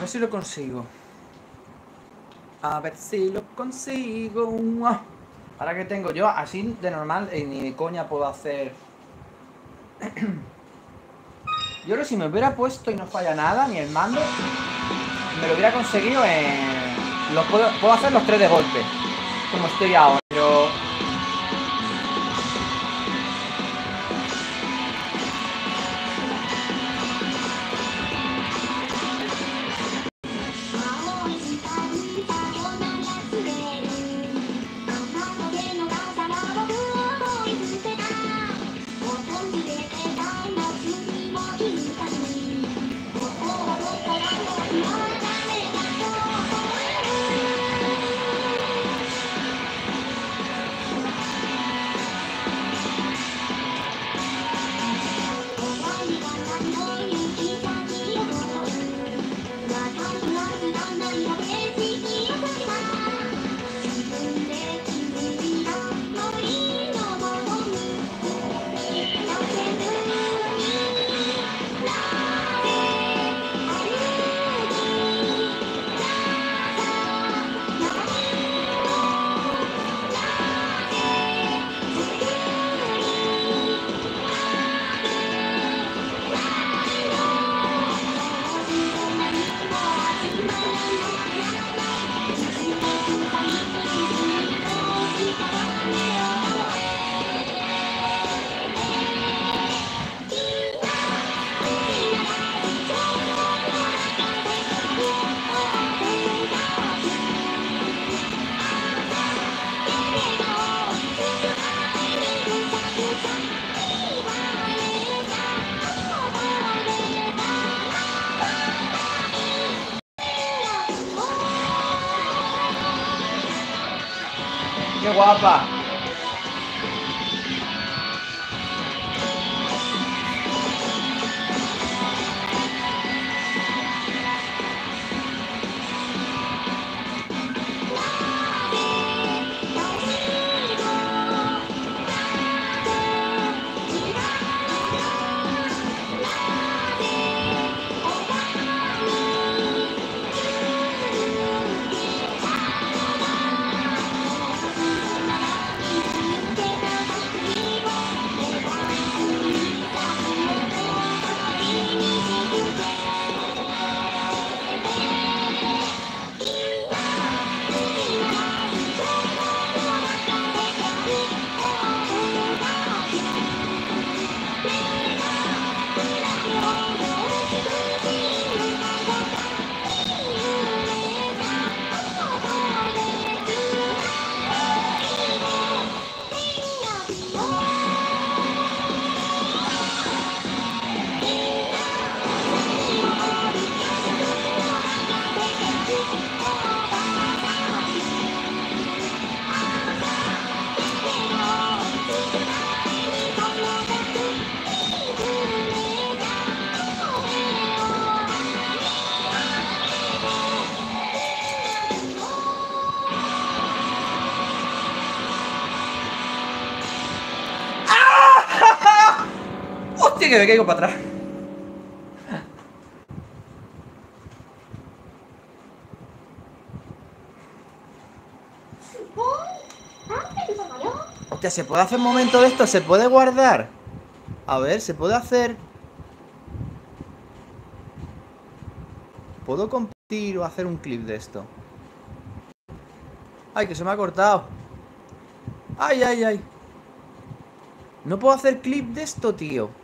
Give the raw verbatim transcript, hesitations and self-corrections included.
ver si lo consigo. A ver si lo consigo. Ahora que tengo yo, así de normal, eh, ni de coña puedo hacer. Yo creo que si me hubiera puesto y no falla nada, ni el mando, me lo hubiera conseguido en... Los puedo, puedo hacer los tres de golpe, como estoy ahora, pero... ¡Qué guapa! ¡Hostia, que me caigo para atrás! Hostia, ¿se puede hacer un momento de esto? ¿Se puede guardar? A ver, ¿se puede hacer? ¿Puedo compartir o hacer un clip de esto? ¡Ay, que se me ha cortado! ¡Ay, ay, ay! No puedo hacer clip de esto, tío.